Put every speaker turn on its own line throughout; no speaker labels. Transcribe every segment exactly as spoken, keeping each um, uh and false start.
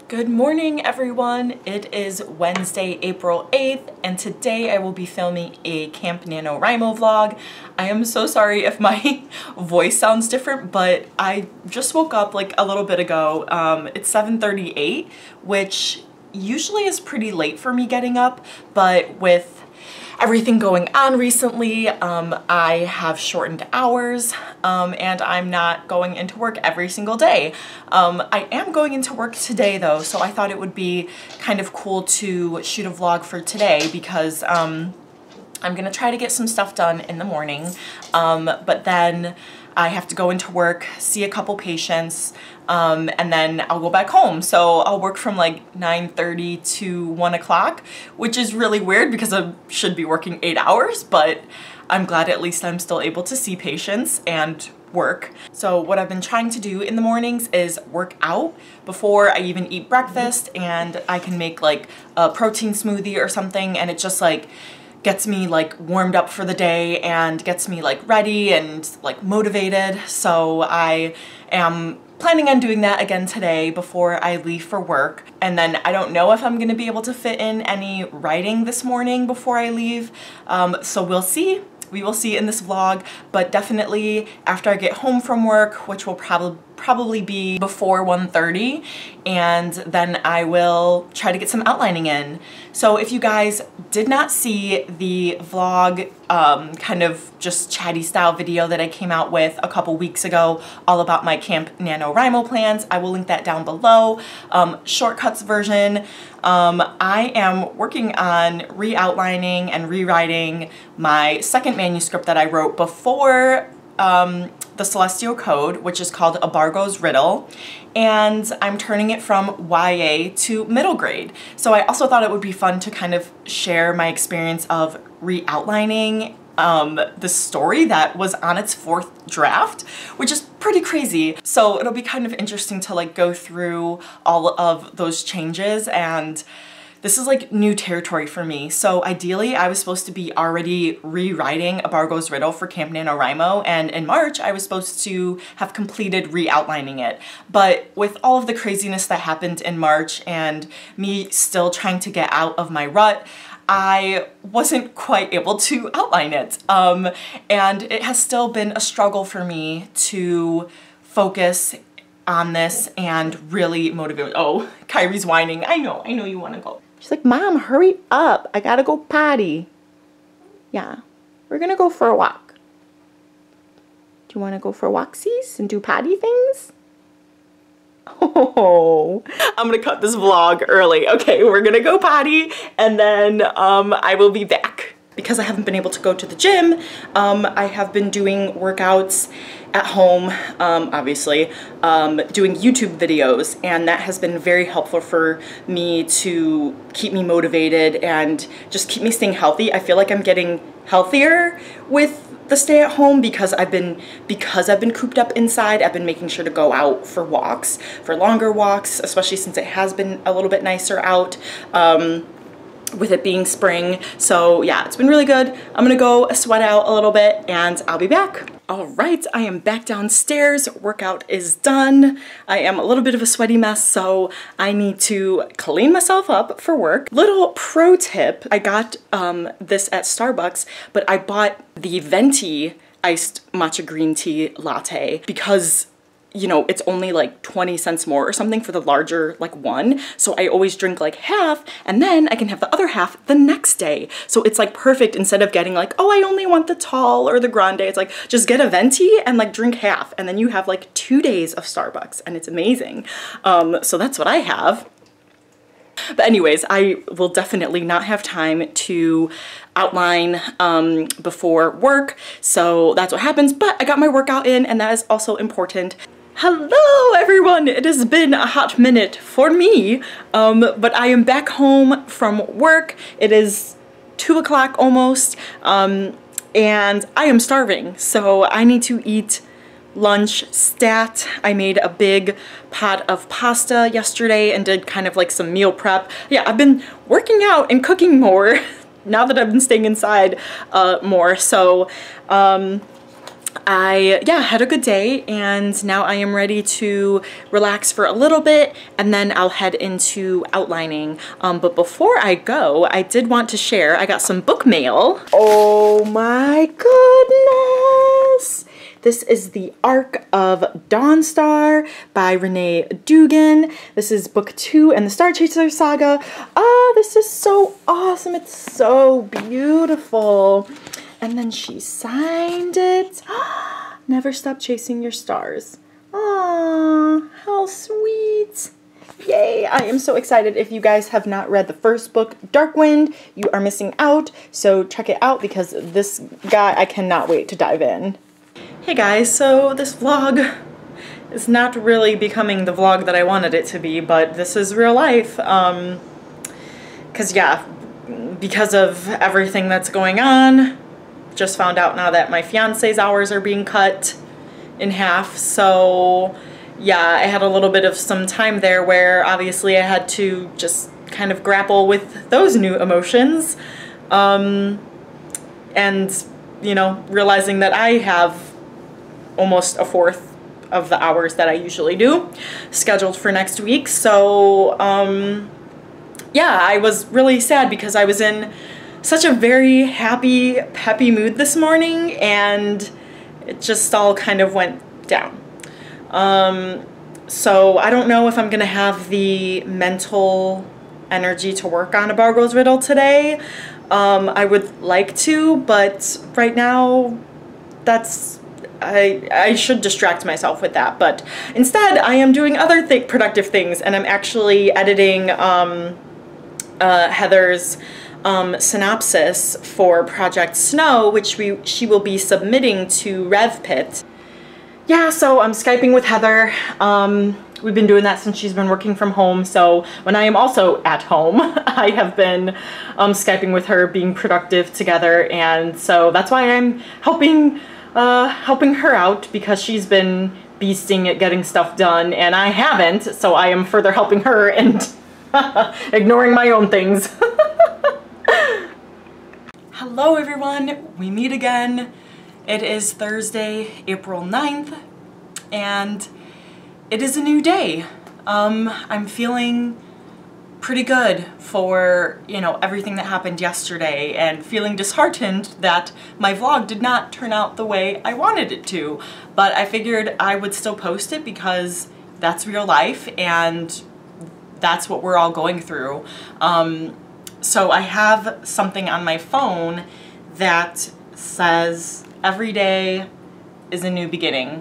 Good morning, everyone. It is Wednesday, April eighth, and today I will be filming a Camp NaNoWriMo vlog. I am so sorry if my voice sounds different, but I just woke up like a little bit ago. Um, it's seven thirty-eight, which usually is pretty late for me getting up, but with everything going on recently, um, I have shortened hours um, and I'm not going into work every single day. Um, I am going into work today though, so I thought it would be kind of cool to shoot a vlog for today because um, I'm gonna try to get some stuff done in the morning, um, but then I have to go into work, see a couple patients, um, and then I'll go back home. So I'll work from like nine thirty to one o'clock, which is really weird because I should be working eight hours, but I'm glad at least I'm still able to see patients and work. So what I've been trying to do in the mornings is work out before I even eat breakfast, and I can make like a protein smoothie or something, and it just like gets me like warmed up for the day and gets me like ready and like motivated. So I am planning on doing that again today before I leave for work. And then I don't know if I'm gonna be able to fit in any writing this morning before I leave. Um, so we'll see. We will see in this vlog, but definitely after I get home from work, which will probably probably be before one thirty, and then I will try to get some outlining in. So if you guys did not see the vlog, um, kind of just chatty style video that I came out with a couple weeks ago all about my Camp NaNoWriMo plans, I will link that down below. Um, shortcuts version, um, I am working on re-outlining and rewriting my second manuscript that I wrote before Um, the Celestial Code, which is called A Bargo's Riddle, and I'm turning it from Y A to middle grade. So I also thought it would be fun to kind of share my experience of re-outlining um, the story that was on its fourth draft, which is pretty crazy. So it'll be kind of interesting to like go through all of those changes, and this is like new territory for me. So ideally I was supposed to be already rewriting A Bargo's Riddle for Camp NaNoWriMo, and in March I was supposed to have completed re-outlining it. But with all of the craziness that happened in March and me still trying to get out of my rut, I wasn't quite able to outline it. Um, and it has still been a struggle for me to focus on this and really motivate. Oh, Kyrie's whining. I know, I know you wanna go. She's like, Mom, hurry up. I gotta go potty. Yeah, we're gonna go for a walk. Do you wanna go for walksies and do potty things? Oh, I'm gonna cut this vlog early. Okay, we're gonna go potty and then um, I will be back. Because I haven't been able to go to the gym, um, I have been doing workouts at home, um, obviously, um, doing YouTube videos, and that has been very helpful for me to keep me motivated and just keep me staying healthy. I feel like I'm getting healthier with the stay at home because I've been because I've been cooped up inside. I've been making sure to go out for walks, for longer walks, especially since it has been a little bit nicer out. Um, with it being spring. So yeah, it's been really good. I'm gonna go sweat out a little bit and I'll be back. All right, I am back downstairs. Workout is done. I am a little bit of a sweaty mess, so I need to clean myself up for work. Little pro tip, I got um, this at Starbucks, but I bought the venti iced matcha green tea latte because you know, it's only like twenty cents more or something for the larger like one. So I always drink like half and then I can have the other half the next day. So it's like perfect instead of getting like, oh, I only want the tall or the grande. It's like, just get a venti and like drink half and then you have like two days of Starbucks and it's amazing. Um, so that's what I have. But anyways, I will definitely not have time to outline um, before work. So that's what happens, but I got my workout in and that is also important. Hello everyone! It has been a hot minute for me, um, but I am back home from work. It is two o'clock almost, um, and I am starving, so I need to eat lunch stat. I made a big pot of pasta yesterday and did kind of like some meal prep. Yeah, I've been working out and cooking more now that I've been staying inside uh, more, so um, I, yeah, had a good day, and now I am ready to relax for a little bit, and then I'll head into outlining. Um, but before I go, I did want to share, I got some book mail. Oh my goodness! This is The Arc of Dawnstar by Renee Dugan. This is book two in the Star Chaser saga. Ah, this is so awesome. It's so beautiful. And then she signed it. Never stop chasing your stars. Aww, how sweet. Yay, I am so excited. If you guys have not read the first book, Dark Wind, you are missing out. So check it out because this guy, I cannot wait to dive in. Hey guys, so this vlog is not really becoming the vlog that I wanted it to be, but this is real life. Um, cause yeah, because of everything that's going on, just found out now that my fiance's hours are being cut in half. So yeah, I had a little bit of some time there where obviously I had to just kind of grapple with those new emotions. Um, and, you know, realizing that I have almost a fourth of the hours that I usually do scheduled for next week. So um, yeah, I was really sad because I was in such a very happy, peppy mood this morning, and it just all kind of went down. Um, so I don't know if I'm gonna have the mental energy to work on a Bar Girls Riddle today. Um, I would like to, but right now that's I, I should distract myself with that, but instead I am doing other th productive things, and I'm actually editing um, uh, Heather's um, synopsis for Project Snow, which we she will be submitting to RevPit. Yeah, so I'm Skyping with Heather. Um, we've been doing that since she's been working from home, so when I am also at home, I have been um, Skyping with her, being productive together, and so that's why I'm helping Uh, helping her out, because she's been beasting at getting stuff done and I haven't, so I am further helping her and ignoring my own things. Hello everyone, we meet again. It is Thursday, April ninth, and it is a new day. Um, I'm feeling pretty good for, you know, everything that happened yesterday, and feeling disheartened that my vlog did not turn out the way I wanted it to. But I figured I would still post it because that's real life and that's what we're all going through. Um, so I have something on my phone that says every day is a new beginning.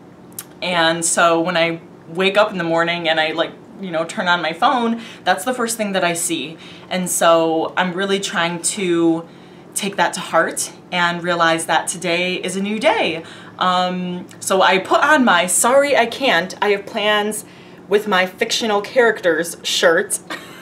And so when I wake up in the morning and I like you know, turn on my phone, that's the first thing that I see. And so I'm really trying to take that to heart and realize that today is a new day. Um, so I put on my Sorry I Can't, I Have Plans with My Fictional Characters shirt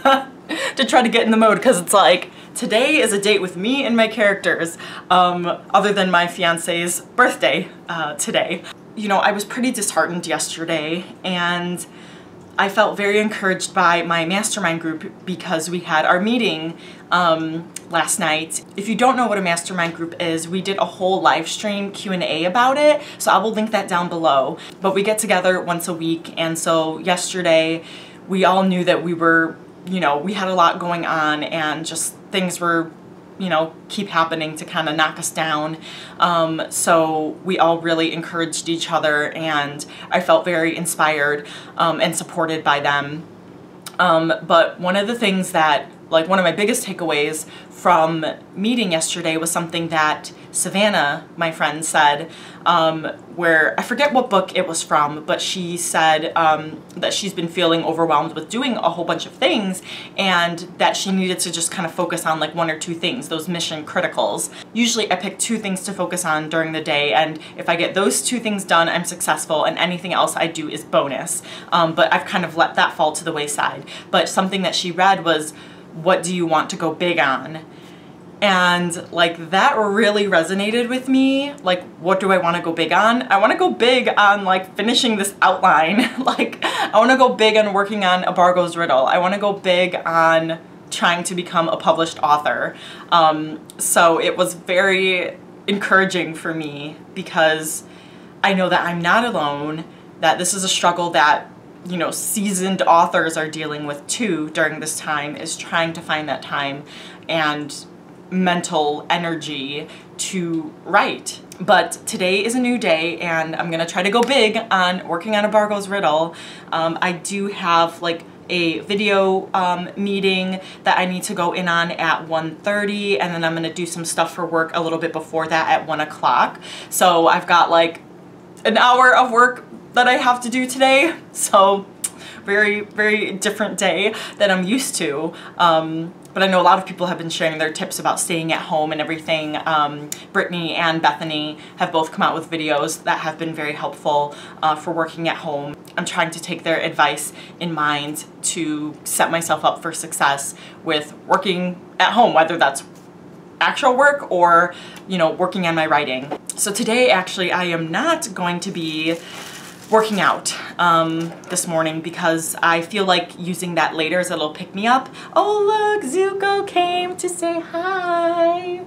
to try to get in the mode, because it's like, today is a date with me and my characters, um, other than my fiance's birthday uh, today. You know, I was pretty disheartened yesterday, and I felt very encouraged by my mastermind group because we had our meeting um, last night. If you don't know what a mastermind group is, we did a whole live stream Q and A about it, so I will link that down below. But we get together once a week, and so yesterday we all knew that we were, you know, we had a lot going on, and just things were, you know, keep happening to kind of knock us down. Um, so we all really encouraged each other, and I felt very inspired um, and supported by them. Um, but one of the things that, like one of my biggest takeaways from meeting yesterday was something that Savannah, my friend, said, um, where I forget what book it was from, but she said um, that she's been feeling overwhelmed with doing a whole bunch of things, and that she needed to just kind of focus on like one or two things, those mission criticals. Usually I pick two things to focus on during the day, and if I get those two things done, I'm successful, and anything else I do is bonus. Um, but I've kind of let that fall to the wayside. But something that she read was, what do you want to go big on? And like that really resonated with me. Like, what do I want to go big on? I want to go big on like finishing this outline. Like, I want to go big on working on a Bar Girls Riddle. I want to go big on trying to become a published author. Um, so it was very encouraging for me because I know that I'm not alone, that this is a struggle that, you know, seasoned authors are dealing with too during this time, is trying to find that time and mental energy to write. But today is a new day and I'm gonna try to go big on working on a Bargo's riddle. Um, I do have like a video um, meeting that I need to go in on at one thirty, and then I'm gonna do some stuff for work a little bit before that at one o'clock. So I've got like an hour of work that I have to do today. So very, very different day than I'm used to. Um, but I know a lot of people have been sharing their tips about staying at home and everything. Um, Brittany and Bethany have both come out with videos that have been very helpful uh, for working at home. I'm trying to take their advice in mind to set myself up for success with working at home, whether that's actual work or, you know, working on my writing. So today, actually, I am not going to be working out um, this morning because I feel like using that later as a little pick me up. Oh look, Zuko came to say hi.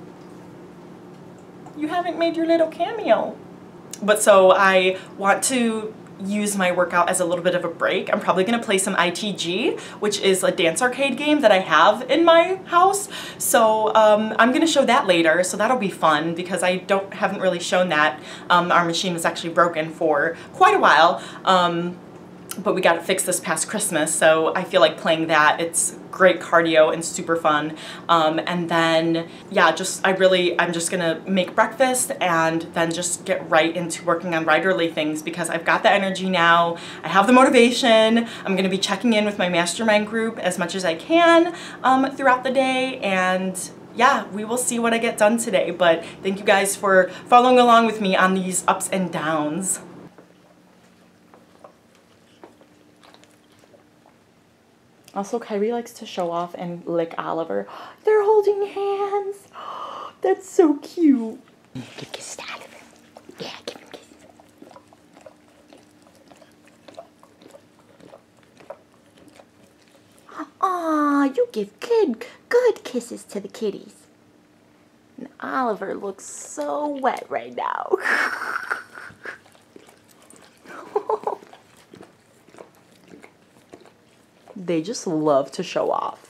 You haven't made your little cameo. But so I want to use my workout as a little bit of a break. I'm probably gonna play some I T G, which is a dance arcade game that I have in my house. So um, I'm gonna show that later, so that'll be fun because I don't haven't really shown that. Um, our machine was actually broken for quite a while, um, but we got it fixed this past Christmas, so I feel like playing that. It's great cardio and super fun. Um, and then, yeah, just I really, I'm just gonna make breakfast and then just get right into working on writerly things because I've got the energy now, I have the motivation. I'm gonna be checking in with my mastermind group as much as I can um, throughout the day, and yeah, we will see what I get done today. But thank you guys for following along with me on these ups and downs. Also, Kyrie likes to show off and lick Oliver. They're holding hands. That's so cute.
Give kisses to Oliver. Yeah, give him kisses. Aw, you give good, good kisses to the kitties. And Oliver looks so wet right now.
They just love to show off.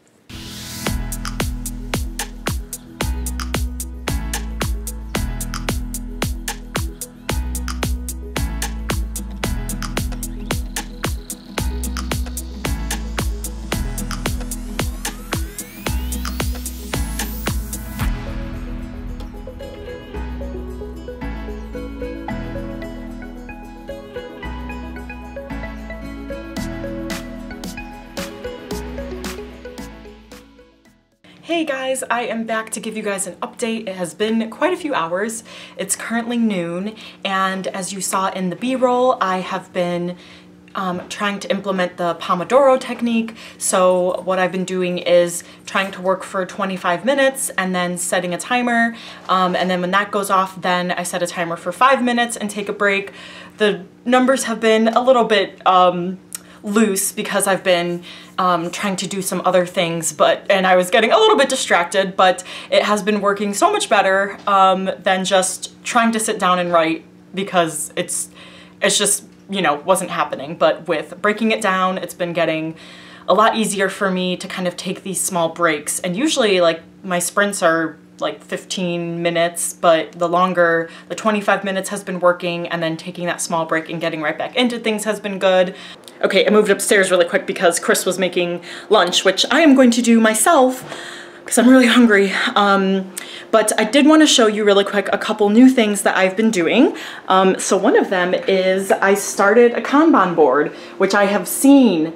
Hey guys, I am back to give you guys an update. It has been quite a few hours. It's currently noon, and as you saw in the B-roll, I have been um, trying to implement the Pomodoro technique. So what I've been doing is trying to work for twenty-five minutes and then setting a timer. Um, and then when that goes off, then I set a timer for five minutes and take a break. The numbers have been a little bit um, loose because I've been um, trying to do some other things, but and I was getting a little bit distracted, but it has been working so much better um, than just trying to sit down and write because it's it's just, you know, wasn't happening. But with breaking it down, it's been getting a lot easier for me to kind of take these small breaks. And usually like my sprints are like fifteen minutes, but the longer, the twenty-five minutes has been working, and then taking that small break and getting right back into things has been good. Okay, I moved upstairs really quick because Chris was making lunch, which I am going to do myself because I'm really hungry. Um, but I did want to show you really quick a couple new things that I've been doing. Um, so one of them is I started a Kanban board, which I have seen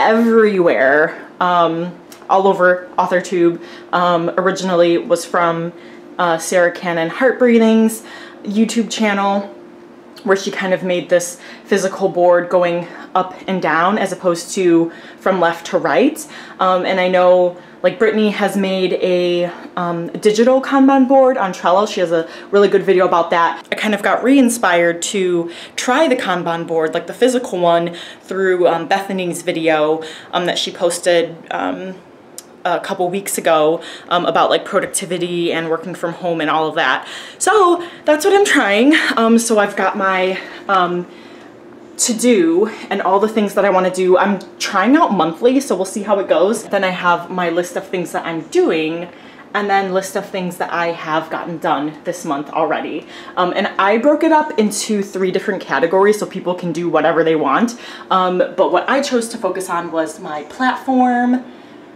everywhere. Um, all over AuthorTube. Um, originally was from uh, Sarah Cannon Heart Breathing's YouTube channel, where she kind of made this physical board going up and down as opposed to from left to right. Um, and I know like Brittany has made a um, digital Kanban board on Trello. She has a really good video about that. I kind of got re-inspired to try the Kanban board, like the physical one, through um, Bethany's video um, that she posted um, a couple weeks ago um, about like productivity and working from home and all of that. So that's what I'm trying. Um, so I've got my um, to do and all the things that I want to do. I'm trying out monthly, so we'll see how it goes. Then I have my list of things that I'm doing, and then list of things that I have gotten done this month already. Um, and I broke it up into three different categories so people can do whatever they want. Um, but what I chose to focus on was my platform,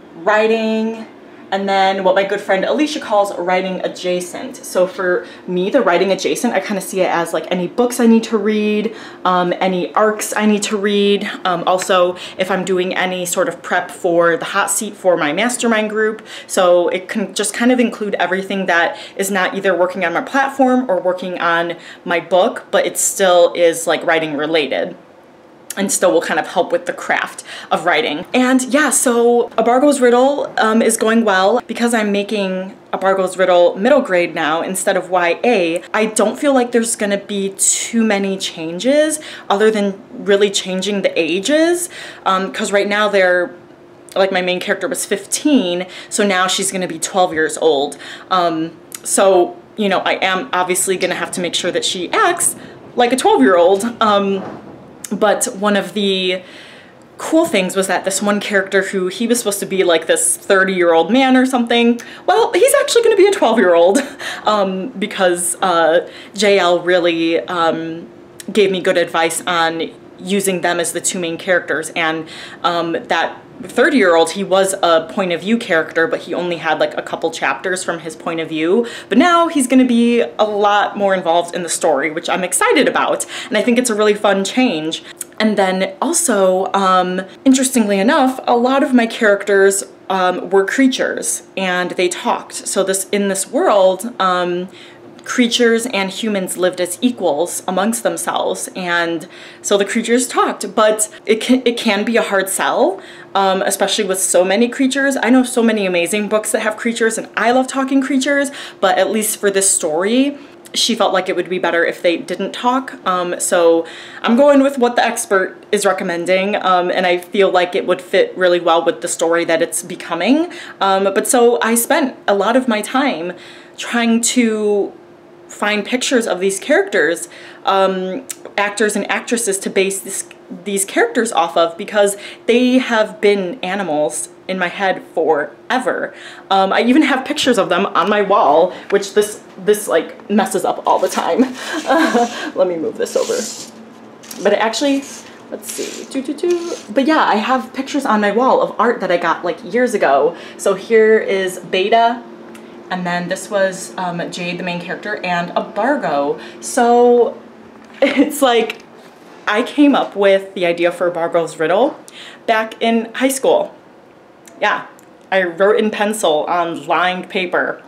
writing, and then what my good friend Alicia calls writing adjacent. So for me, the writing adjacent, I kind of see it as like any books I need to read, um, any arcs I need to read. Um, also, if I'm doing any sort of prep for the hot seat for my mastermind group. So it can just kind of include everything that is not either working on my platform or working on my book, but it still is like writing related, and still will kind of help with the craft of writing. And yeah, so Abargo's Riddle um, is going well. Because I'm making Abargo's Riddle middle grade now instead of Y A, I don't feel like there's gonna be too many changes other than really changing the ages. Um, cause right now they're, like my main character was fifteen, so now she's gonna be twelve years old. Um, so, you know, I am obviously gonna have to make sure that she acts like a twelve year old. Um, But one of the cool things was that this one character who he was supposed to be like this thirty year old man or something, well, he's actually going to be a twelve year old um, because uh, J L really um, gave me good advice on using them as the two main characters. And um, that thirty year old, he was a point of view character, but he only had like a couple chapters from his point of view. But now he's going to be a lot more involved in the story, which I'm excited about. And I think it's a really fun change. And then also, um, interestingly enough, a lot of my characters um, were creatures and they talked. So this in this world, um, creatures and humans lived as equals amongst themselves, and so the creatures talked. But it can, it can be a hard sell, um, especially with so many creatures. I know so many amazing books that have creatures, and I love talking creatures, but at least for this story, she felt like it would be better if they didn't talk. Um, so I'm going with what the expert is recommending, um, and I feel like it would fit really well with the story that it's becoming. Um, but so I spent a lot of my time trying to find pictures of these characters, um, actors and actresses to base this, these characters off of, because they have been animals in my head forever. Um, I even have pictures of them on my wall, which this, this like messes up all the time. Uh, let me move this over. But it actually, let's see, doo, doo, doo. But yeah, I have pictures on my wall of art that I got like years ago. So here is Beta, and then this was um, Jade, the main character, and Abargo. So it's like, I came up with the idea for Abargo's Riddle back in high school. Yeah, I wrote in pencil on lined paper.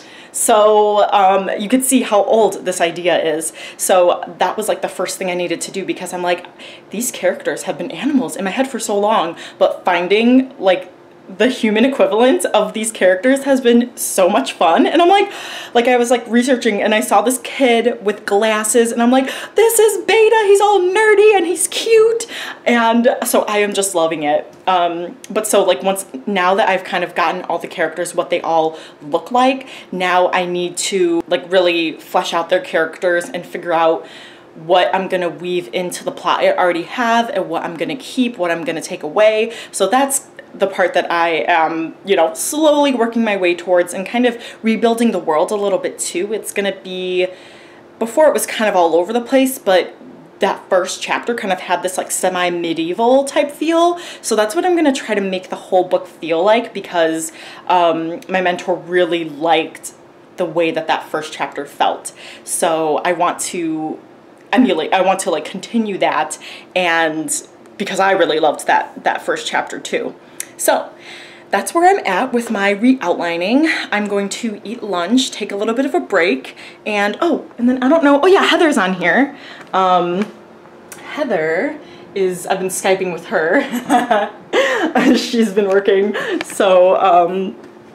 So um, you could see how old this idea is. So that was like the first thing I needed to do, because I'm like, these characters have been animals in my head for so long, but finding like the human equivalent of these characters has been so much fun. And I'm like, like I was like researching and I saw this kid with glasses and I'm like, this is Beta, he's all nerdy and he's cute. And so I am just loving it. Um, but so like once, now that I've kind of gotten all the characters, what they all look like, now I need to like really flesh out their characters and figure out what I'm gonna weave into the plot I already have and what I'm gonna keep, what I'm gonna take away. So that's the part that I am, you know, slowly working my way towards, and kind of rebuilding the world a little bit too. It's gonna be, before it was kind of all over the place, but that first chapter kind of had this like semi-medieval type feel. So that's what I'm gonna try to make the whole book feel like, because um, my mentor really liked the way that that first chapter felt. So I want to emulate, I want to like continue that, and because I really loved that, that first chapter too. So that's where I'm at with my re-outlining. I'm going to eat lunch, take a little bit of a break, and oh, and then I don't know, oh yeah, Heather's on here. Um, Heather is, I've been Skyping with her. She's been working, so um,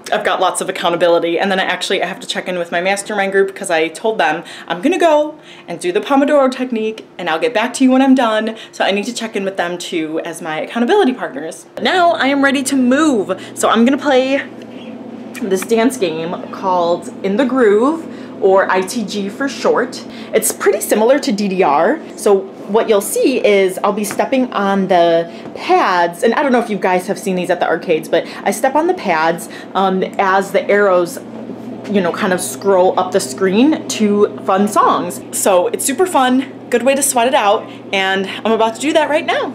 I've got lots of accountability. And then I actually I have to check in with my mastermind group because I told them I'm gonna go and do the Pomodoro technique and I'll get back to you when I'm done. So I need to check in with them too as my accountability partners. Now I am ready to move. So I'm gonna play this dance game called In the Groove, or I T G for short. It's pretty similar to D D R. So what you'll see is I'll be stepping on the pads, and I don't know if you guys have seen these at the arcades, but I step on the pads um, as the arrows, you know, kind of scroll up the screen to fun songs. So it's super fun, good way to sweat it out, and I'm about to do that right now.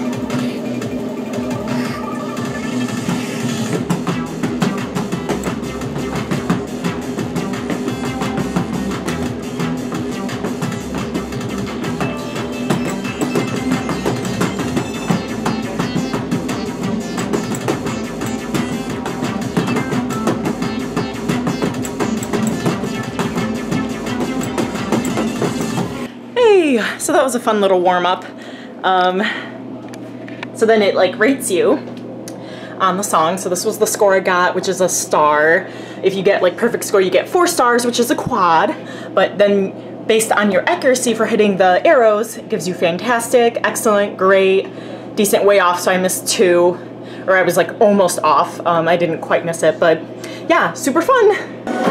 So that was a fun little warm-up. Um, so then it like rates you on the song. So this was the score I got, which is a star. If you get like perfect score, you get four stars, which is a quad. But then based on your accuracy for hitting the arrows, it gives you fantastic, excellent, great, decent, way off. So I missed two, or I was like almost off. Um, I didn't quite miss it, but yeah, super fun.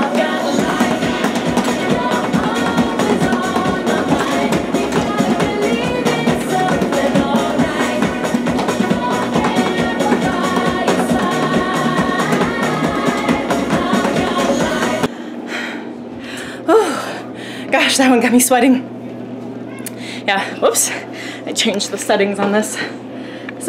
Gosh, that one got me sweating. Yeah, whoops. I changed the settings on this. So,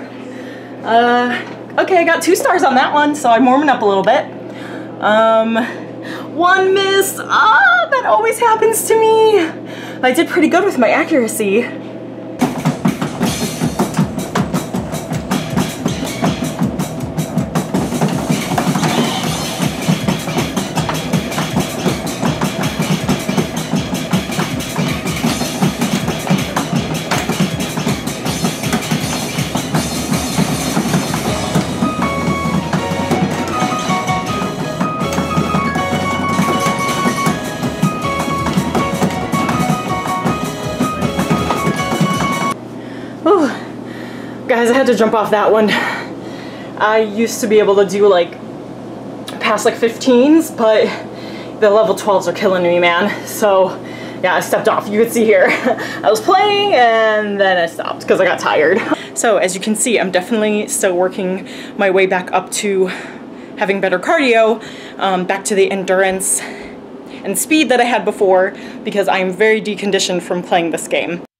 uh, okay, I got two stars on that one, so I'm warming up a little bit. Um, one miss. Ah, that always happens to me. I did pretty good with my accuracy. Guys, I had to jump off that one. I used to be able to do like past like fifteens, but the level twelves are killing me, man. So yeah, I stepped off. You can see here. I was playing and then I stopped because I got tired. So as you can see, I'm definitely still working my way back up to having better cardio, um, back to the endurance and speed that I had before, because I'm very deconditioned from playing this game.